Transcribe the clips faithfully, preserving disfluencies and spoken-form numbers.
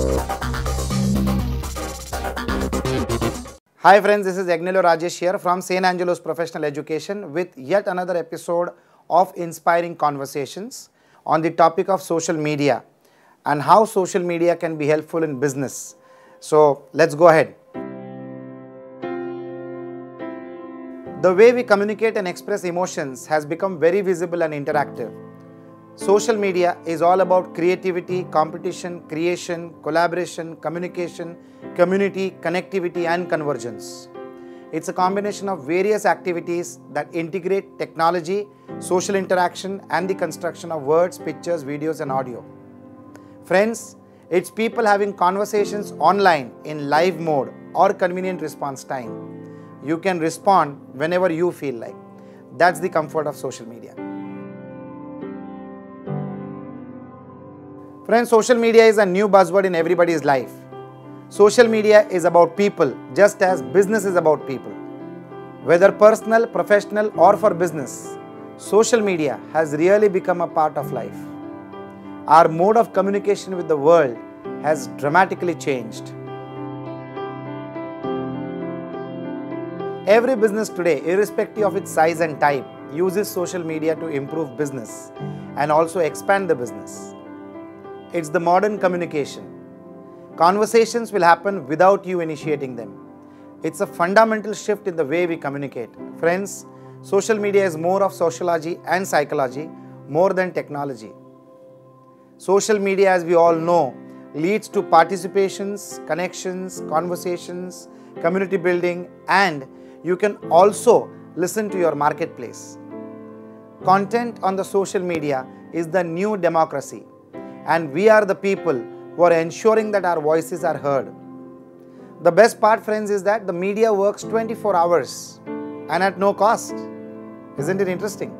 Hi friends, this is Agnelo Rajesh here from Saint Angelo's Professional Education with yet another episode of Inspiring Conversations on the topic of social media and how social media can be helpful in business. So let's go ahead. The way we communicate and express emotions has become very visible and interactive. Social media is all about creativity, competition, creation, collaboration, communication, community, connectivity and convergence. It's a combination of various activities that integrate technology, social interaction and the construction of words, pictures, videos and audio. Friends, it's people having conversations online in live mode or convenient response time. You can respond whenever you feel like. That's the comfort of social media. Friends, social media is a new buzzword in everybody's life. Social media is about people just as business is about people. Whether personal, professional or for business, social media has really become a part of life. Our mode of communication with the world has dramatically changed. Every business today, irrespective of its size and type, uses social media to improve business and also expand the business. It's the modern communication. Conversations will happen without you initiating them. It's a fundamental shift in the way we communicate. Friends, social media is more of sociology and psychology more than technology. Social media, as we all know, leads to participations, connections, conversations, community building, and you can also listen to your marketplace. Content on the social media is the new democracy, and we are the people who are ensuring that our voices are heard. The best part, friends, is that the media works twenty-four hours and at no cost. Isn't it interesting?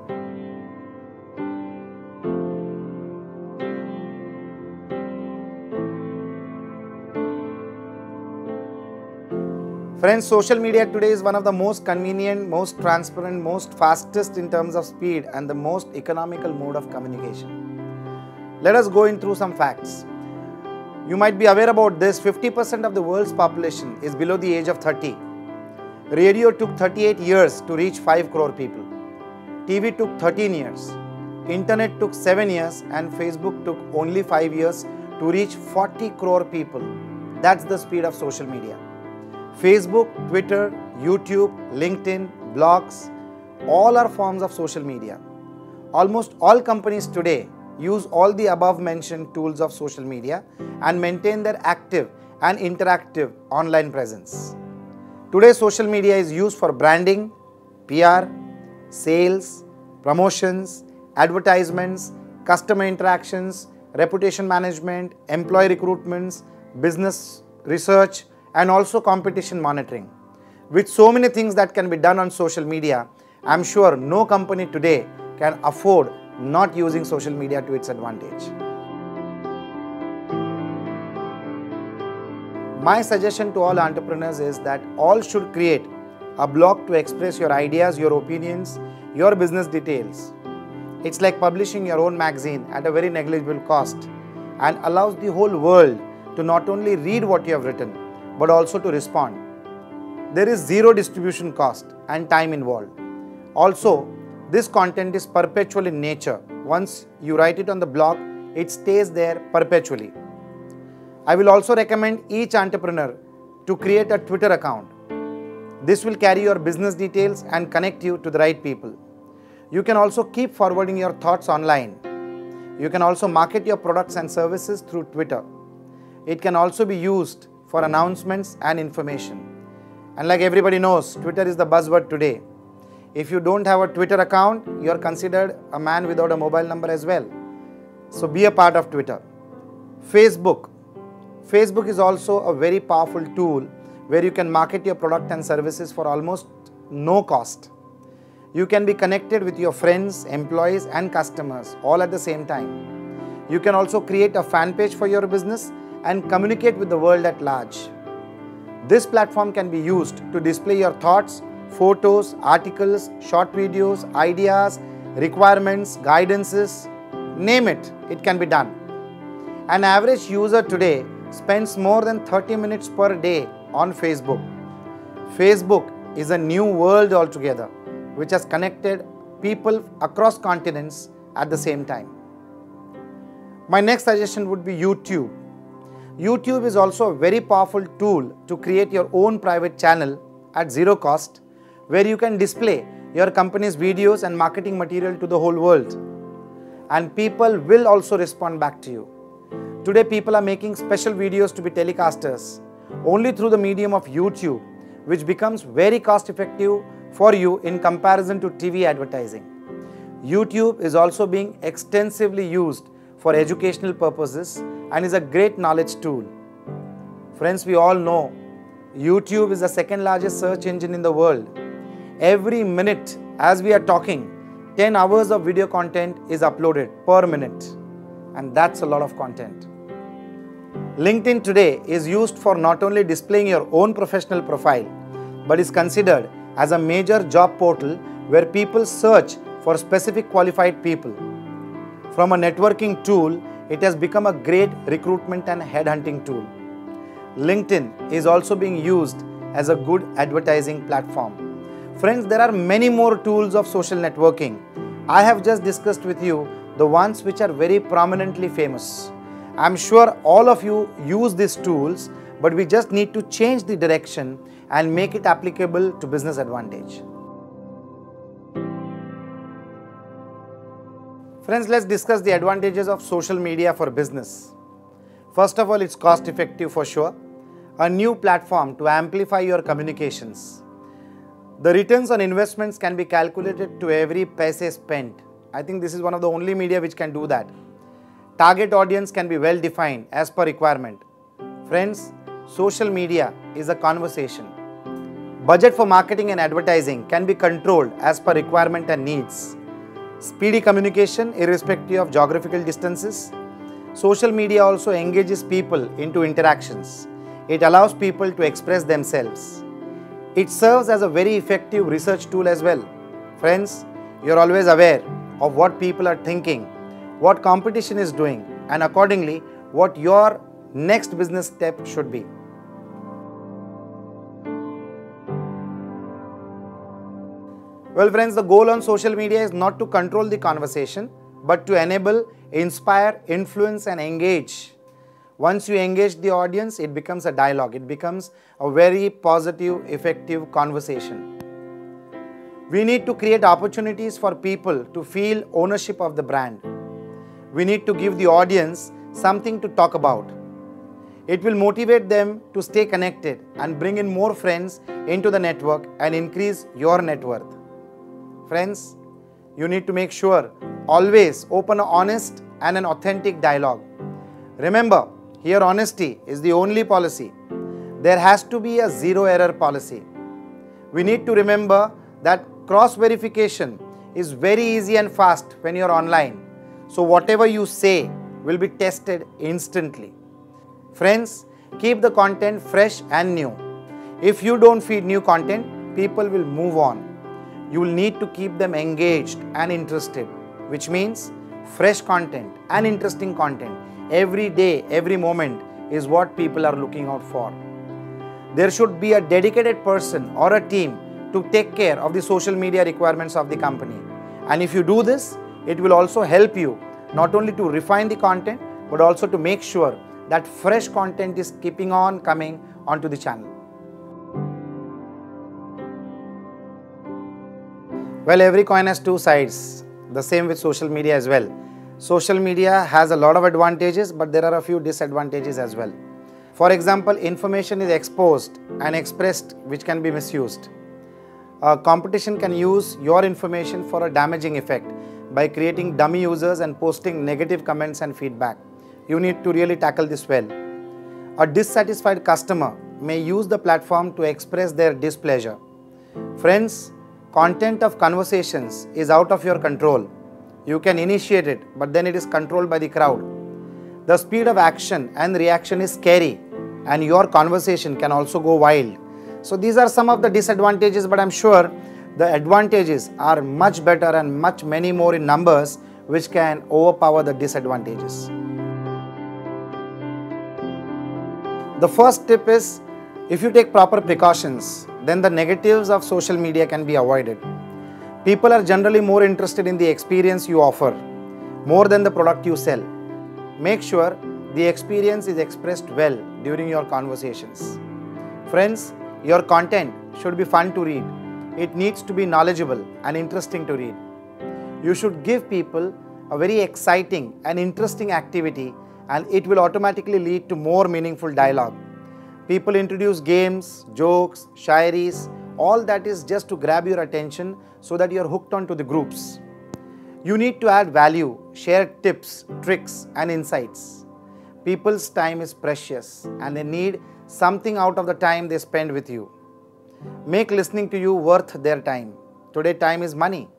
Friends, social media today is one of the most convenient, most transparent, most fastest in terms of speed and the most economical mode of communication. Let us go in through some facts. You might be aware about this, fifty percent of the world's population is below the age of thirty. Radio took thirty-eight years to reach five crore people. T V took thirteen years. Internet took seven years and Facebook took only five years to reach forty crore people. That's the speed of social media. Facebook, Twitter, YouTube, LinkedIn, blogs, all are forms of social media. Almost all companies today use all the above mentioned tools of social media and maintain their active and interactive online presence. Today, social media is used for branding, P R, sales, promotions, advertisements, customer interactions, reputation management, employee recruitments, business research, and also competition monitoring. With so many things that can be done on social media, I'm sure no company today can afford not using social media to its advantage. My suggestion to all entrepreneurs is that all should create a blog to express your ideas, your opinions, your business details. It's like publishing your own magazine at a very negligible cost and allows the whole world to not only read what you have written, but also to respond. There is zero distribution cost and time involved. Also, this content is perpetual in nature. Once you write it on the blog, it stays there perpetually. I will also recommend each entrepreneur to create a Twitter account. This will carry your business details and connect you to the right people. You can also keep forwarding your thoughts online. You can also market your products and services through Twitter. It can also be used for announcements and information. And like everybody knows, Twitter is the buzzword today. If you don't have a Twitter account, you are considered a man without a mobile number as well. So be a part of Twitter. Facebook. Facebook is also a very powerful tool where you can market your product and services for almost no cost. You can be connected with your friends, employees and customers all at the same time. You can also create a fan page for your business and communicate with the world at large. This platform can be used to display your thoughts, photos, articles, short videos, ideas, requirements, guidances, name it, it can be done. An average user today spends more than thirty minutes per day on Facebook. Facebook is a new world altogether, which has connected people across continents at the same time. My next suggestion would be YouTube. YouTube is also a very powerful tool to create your own private channel at zero cost, where you can display your company's videos and marketing material to the whole world. And people will also respond back to you. Today, people are making special videos to be telecasters only through the medium of YouTube, which becomes very cost effective for you in comparison to T V advertising. YouTube is also being extensively used for educational purposes and is a great knowledge tool. Friends, we all know YouTube is the second largest search engine in the world. Every minute as we are talking, ten hours of video content is uploaded per minute, and that's a lot of content. LinkedIn today is used for not only displaying your own professional profile, but is considered as a major job portal where people search for specific qualified people. From a networking tool, it has become a great recruitment and headhunting tool. LinkedIn is also being used as a good advertising platform. Friends, there are many more tools of social networking. I have just discussed with you the ones which are very prominently famous. I'm sure all of you use these tools, but we just need to change the direction and make it applicable to business advantage. Friends, let's discuss the advantages of social media for business. First of all, it's cost effective for sure. A new platform to amplify your communications. The returns on investments can be calculated to every paise spent. I think this is one of the only media which can do that. Target audience can be well defined as per requirement. Friends, social media is a conversation. Budget for marketing and advertising can be controlled as per requirement and needs. Speedy communication irrespective of geographical distances. Social media also engages people into interactions. It allows people to express themselves. It serves as a very effective research tool as well. Friends, you're always aware of what people are thinking, what competition is doing, and accordingly, what your next business step should be. Well, friends, the goal on social media is not to control the conversation, but to enable, inspire, influence, and engage. Once you engage the audience, it becomes a dialogue. It becomes a very positive, effective conversation. We need to create opportunities for people to feel ownership of the brand. We need to give the audience something to talk about. It will motivate them to stay connected and bring in more friends into the network and increase your net worth. Friends, you need to make sure always open an honest and an authentic dialogue. Remember, here honesty is the only policy. There has to be a zero error policy. We need to remember that cross verification is very easy and fast when you are online. So whatever you say will be tested instantly. Friends, keep the content fresh and new. If you don't feed new content, people will move on. You will need to keep them engaged and interested, which means fresh content and interesting content every day, every moment is what people are looking out for. There should be a dedicated person or a team to take care of the social media requirements of the company. And if you do this, it will also help you not only to refine the content, but also to make sure that fresh content is keeping on coming onto the channel. Well, every coin has two sides. The same with social media as well. Social media has a lot of advantages, but there are a few disadvantages as well. For example, information is exposed and expressed which can be misused. Uh, competition can use your information for a damaging effect by creating dummy users and posting negative comments and feedback. You need to really tackle this well. A dissatisfied customer may use the platform to express their displeasure. Friends, content of conversations is out of your control. You can initiate it, but then it is controlled by the crowd. The speed of action and reaction is scary, and your conversation can also go wild. So these are some of the disadvantages, but I'm sure the advantages are much better and much many more in numbers, which can overpower the disadvantages. The first tip is, if you take proper precautions, then the negatives of social media can be avoided. People are generally more interested in the experience you offer, more than the product you sell. Make sure the experience is expressed well during your conversations. Friends, your content should be fun to read. It needs to be knowledgeable and interesting to read. You should give people a very exciting and interesting activity, and it will automatically lead to more meaningful dialogue. People introduce games, jokes, shairis, all that is just to grab your attention so that you are hooked onto the groups. You need to add value, share tips, tricks and insights. People's time is precious and they need something out of the time they spend with you. Make listening to you worth their time. Today, time is money.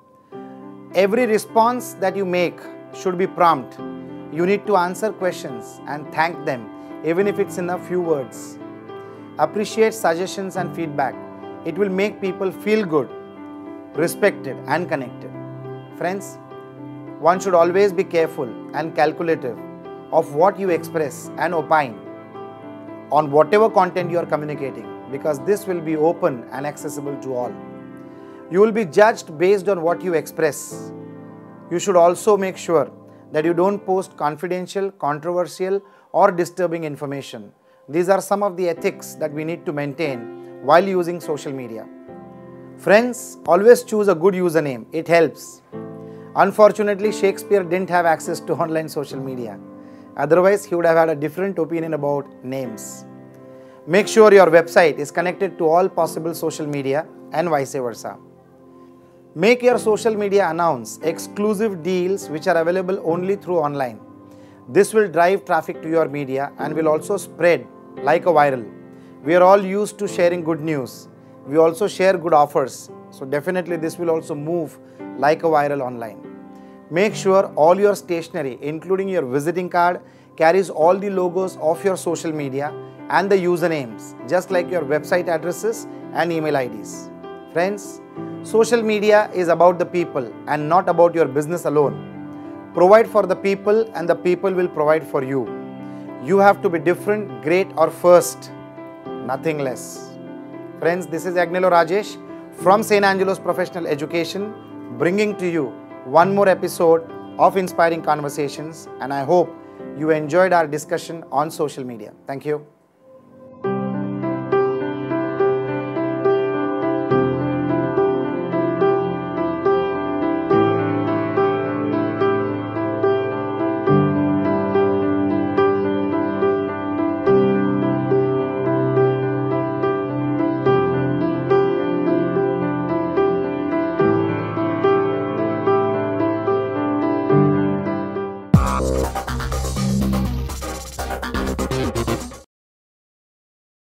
Every response that you make should be prompt. You need to answer questions and thank them, even if it's in a few words. Appreciate suggestions and feedback. It will make people feel good, respected and connected. Friends, one should always be careful and calculative of what you express and opine on whatever content you are communicating, because this will be open and accessible to all. You will be judged based on what you express. You should also make sure that you don't post confidential, controversial or disturbing information. These are some of the ethics that we need to maintain while using social media. Friends, always choose a good username. It helps. Unfortunately, Shakespeare didn't have access to online social media. Otherwise, he would have had a different opinion about names. Make sure your website is connected to all possible social media and vice versa. Make your social media announce exclusive deals which are available only through online. This will drive traffic to your media and will also spread like a viral. We are all used to sharing good news. We also share good offers. So definitely this will also move like a viral online. Make sure all your stationery, including your visiting card, carries all the logos of your social media and the usernames, just like your website addresses and email I Ds. Friends, social media is about the people and not about your business alone. Provide for the people and the people will provide for you. You have to be different, great or first, nothing less. Friends, this is Agnello Rajesh from Saint Angelo's Professional Education, bringing to you one more episode of Inspiring Conversations, and I hope you enjoyed our discussion on social media. Thank you.